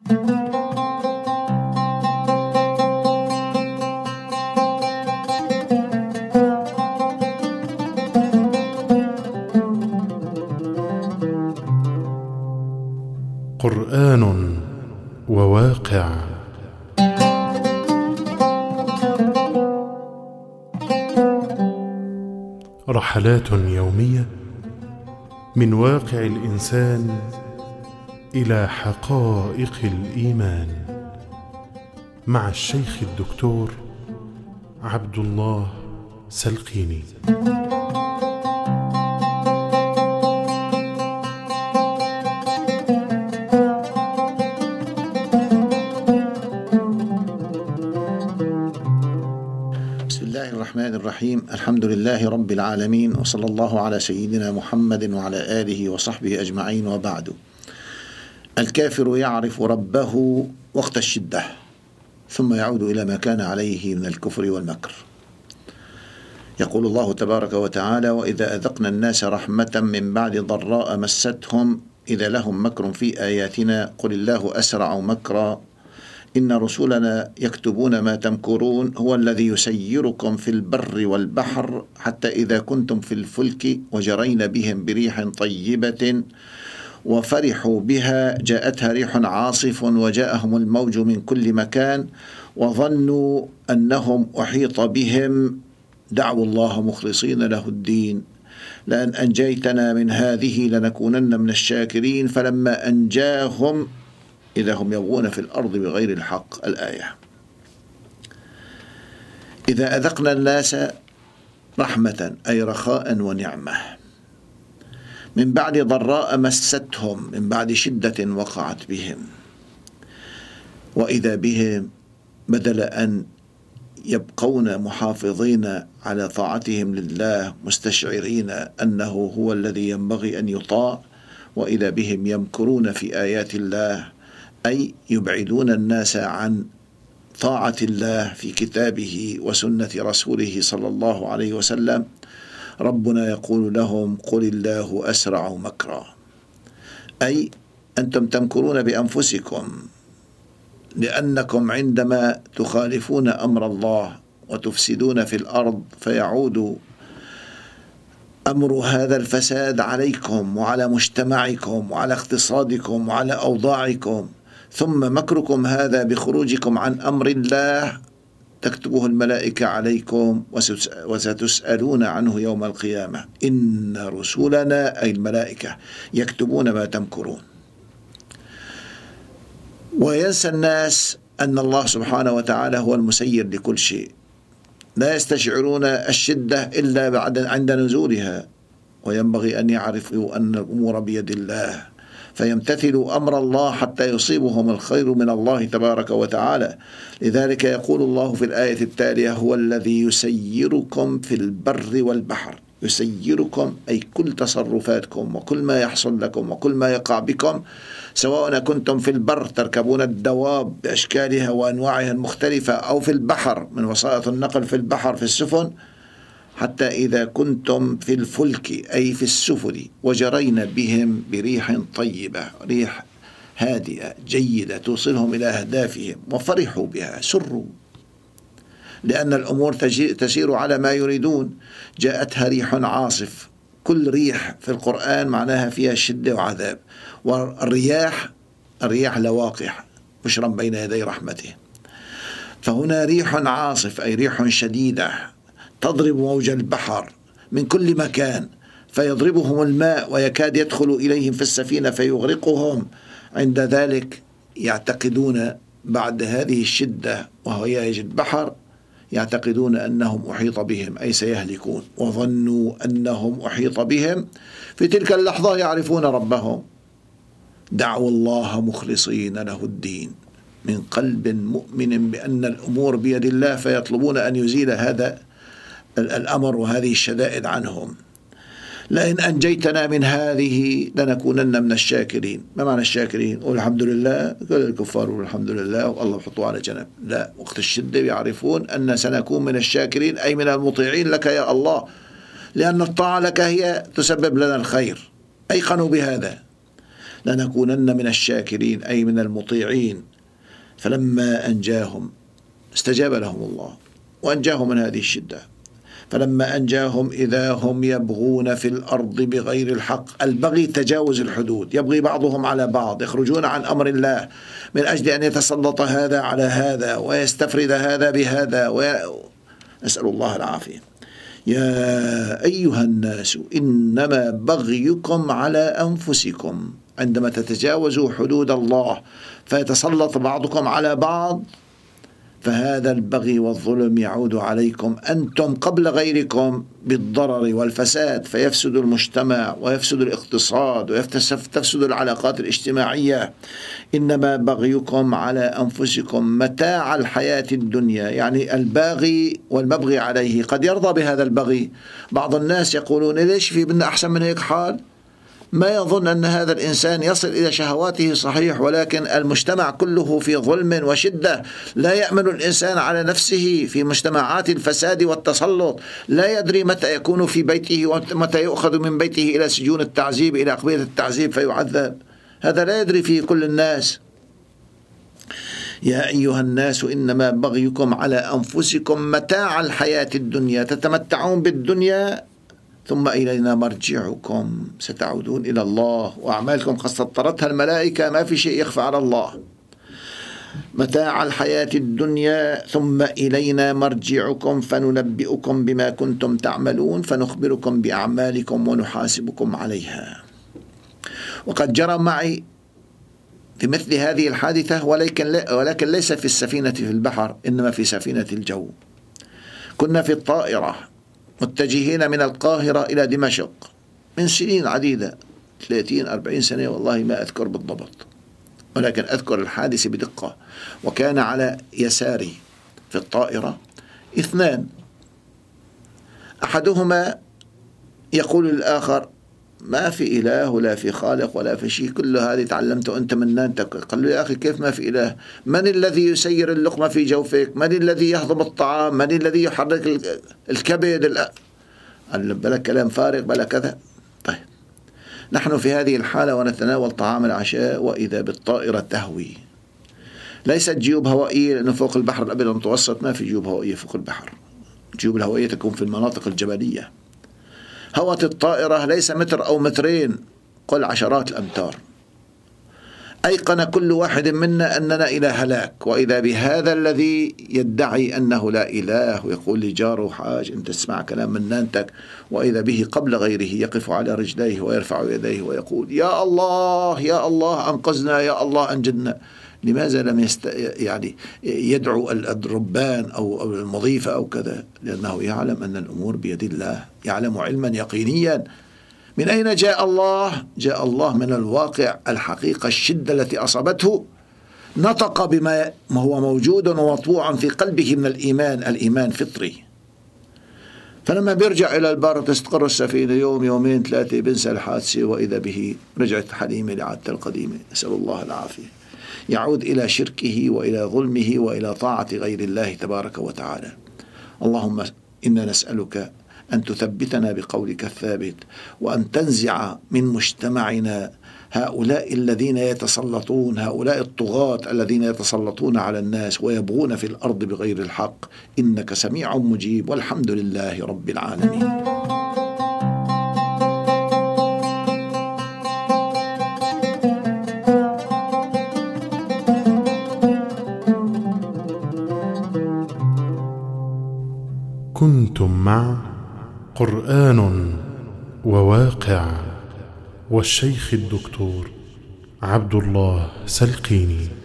قرآن وواقع. رحلات يومية من واقع الإنسان إلى حقائق الإيمان، مع الشيخ الدكتور عبد الله سلقيني. بسم الله الرحمن الرحيم. الحمد لله رب العالمين، وصلى الله على سيدنا محمد وعلى آله وصحبه أجمعين، وبعد. الكافر يعرف ربه وقت الشدة، ثم يعود إلى ما كان عليه من الكفر والمكر. يقول الله تبارك وتعالى: وإذا أذقنا الناس رحمة من بعد ضراء مستهم إذا لهم مكر في آياتنا قل الله أسرع مكرا إن رسلنا يكتبون ما تمكرون هو الذي يسيركم في البر والبحر حتى إذا كنتم في الفلك وجرين بهم بريح طيبة وفرحوا بها جاءتها ريح عاصف وجاءهم الموج من كل مكان وظنوا أنهم أحيط بهم دعوا الله مخلصين له الدين لأن أنجيتنا من هذه لنكونن من الشاكرين فلما أنجاهم إذا هم يبغون في الأرض بغير الحق. الآية. إذا أذقنا الناس رحمة أي رخاء ونعمة من بعد ضراء مستهم، من بعد شدة وقعت بهم، وإذا بهم بدل أن يبقون محافظين على طاعتهم لله مستشعرين أنه هو الذي ينبغي أن يطاع، وإذا بهم يمكرون في آيات الله، أي يبعدون الناس عن طاعة الله في كتابه وسنة رسوله صلى الله عليه وسلم. ربنا يقول لهم قل الله أسرع مكرا، أي أنتم تمكرون بأنفسكم، لأنكم عندما تخالفون أمر الله وتفسدون في الأرض فيعود أمر هذا الفساد عليكم وعلى مجتمعكم وعلى اقتصادكم وعلى أوضاعكم، ثم مكركم هذا بخروجكم عن أمر الله تكتبه الملائكة عليكم وستسألون عنه يوم القيامة. إن رسلنا أي الملائكة يكتبون ما تمكرون. وينسى الناس أن الله سبحانه وتعالى هو المسير لكل شيء، لا يستشعرون الشدة إلا بعد عند نزولها، وينبغي أن يعرفوا أن الأمور بيد الله فيمتثلوا أمر الله حتى يصيبهم الخير من الله تبارك وتعالى. لذلك يقول الله في الآية التالية: هو الذي يسيركم في البر والبحر. يسيركم أي كل تصرفاتكم وكل ما يحصل لكم وكل ما يقع بكم، سواء كنتم في البر تركبون الدواب بأشكالها وأنواعها المختلفة، أو في البحر من وسائط النقل في البحر في السفن، حتى إذا كنتم في الفلك أي في السفن وجرين بهم بريح طيبة، ريح هادئة جيدة توصلهم إلى أهدافهم، وفرحوا بها، سروا، لأن الأمور تسير على ما يريدون. جاءتها ريح عاصف. كل ريح في القرآن معناها فيها شدة وعذاب، الرياح لواقح بشرا بين يدي رحمته. فهنا ريح عاصف أي ريح شديدة تضرب موج البحر من كل مكان، فيضربهم الماء ويكاد يدخل إليهم في السفينة فيغرقهم. عند ذلك يعتقدون بعد هذه الشدة وهي البحر، يعتقدون أنهم أحيط بهم أي سيهلكون، وظنوا أنهم أحيط بهم. في تلك اللحظة يعرفون ربهم، دعوا الله مخلصين له الدين، من قلب مؤمن بأن الأمور بيد الله، فيطلبون أن يزيل هذا الأمر وهذه الشدائد عنهم. لئن أنجيتنا من هذه لنكونن من الشاكرين. ما معنى الشاكرين؟ والحمد لله، كل الكفار والحمد لله والله حطوا على جنب. لا، وقت الشدة يعرفون أن سنكون من الشاكرين أي من المطيعين لك يا الله، لأن الطاعة لك هي تسبب لنا الخير، أيقنوا بهذا. لنكونن من الشاكرين أي من المطيعين. فلما أنجاهم استجاب لهم الله وأنجاهم من هذه الشدة. فلما أنجاهم إذا هم يبغون في الأرض بغير الحق. البغي تجاوز الحدود، يبغي بعضهم على بعض، يخرجون عن أمر الله من أجل أن يتسلط هذا على هذا ويستفرد هذا بهذا نسأل الله العافية. يا أيها الناس إنما بغيكم على أنفسكم. عندما تتجاوزوا حدود الله فيتسلط بعضكم على بعض، فهذا البغي والظلم يعود عليكم أنتم قبل غيركم بالضرر والفساد، فيفسد المجتمع ويفسد الاقتصاد وتفسد العلاقات الاجتماعية. إنما بغيكم على أنفسكم متاع الحياة الدنيا، يعني الباغي والمبغي عليه قد يرضى بهذا البغي. بعض الناس يقولون ليش في بنا أحسن من هيك حال، ما يظن أن هذا الإنسان يصل إلى شهواته صحيح، ولكن المجتمع كله في ظلم وشدة. لا يأمن الإنسان على نفسه في مجتمعات الفساد والتسلط، لا يدري متى يكون في بيته ومتى يؤخذ من بيته إلى سجون التعذيب، إلى أقبية التعذيب فيعذب. هذا لا يدري فيه كل الناس. يا أيها الناس إنما بغيكم على أنفسكم متاع الحياة الدنيا، تتمتعون بالدنيا ثم إلينا مرجعكم، ستعودون إلى الله وأعمالكم قد سطرتها الملائكة، ما في شيء يخفى على الله. متاع الحياة الدنيا ثم إلينا مرجعكم فننبئكم بما كنتم تعملون، فنخبركم بأعمالكم ونحاسبكم عليها. وقد جرى معي في مثل هذه الحادثة، ولكن ليس في السفينة في البحر، إنما في سفينة الجو. كنا في الطائرة متجهين من القاهرة إلى دمشق من سنين عديدة، 30-40 سنة والله ما أذكر بالضبط، ولكن أذكر الحادث بدقة. وكان على يساري في الطائرة 2، أحدهما يقول للآخر ما في إله ولا في خالق ولا في شيء، كل هذه تعلمته أنت من نانتك. قال له يا أخي كيف ما في إله؟ من الذي يسير اللقمة في جوفك؟ من الذي يهضم الطعام؟ من الذي يحرك الكبد؟ قال له بلا كلام فارغ بلا كذا. طيب نحن في هذه الحالة ونتناول طعام العشاء وإذا بالطائرة تهوي، ليست جيوب هوائية، لأنه فوق البحر الأبيض المتوسط ما في جيوب هوائية فوق البحر، الجيوب الهوائية تكون في المناطق الجبلية. هوت الطائرة ليس متر أو مترين، قل عشرات الأمتار. أيقن كل واحد منا أننا إلى هلاك، وإذا بهذا الذي يدعي أنه لا إله ويقول لجاره حاج أنت تسمع كلام من نانتك، وإذا به قبل غيره يقف على رجليه ويرفع يديه ويقول يا الله يا الله أنقذنا، يا الله أنجدنا. لماذا لم يعني يدعو الربان أو المضيفة أو كذا؟ لأنه يعلم أن الأمور بيد الله، يعلم علما يقينيا. من أين جاء الله؟ جاء الله من الواقع، الحقيقة، الشدة التي أصابته، نطق بما هو موجود ومطبوع في قلبه من الإيمان فطري. فلما بيرجع إلى البر تستقر السفينة يوم 2-3 بنسى الحادثة، وإذا به رجعت حليمة لعادة القديمة، نسأل الله العافية. يعود إلى شركه وإلى ظلمه وإلى طاعة غير الله تبارك وتعالى. اللهم إنا نسألك أن تثبتنا بقولك الثابت، وأن تنزع من مجتمعنا هؤلاء الذين يتسلطون، هؤلاء الطغاة الذين يتسلطون على الناس ويبغون في الأرض بغير الحق، إنك سميع مجيب، والحمد لله رب العالمين. كنتم مع قرآن وواقع والشيخ الدكتور عبد الله سلقيني.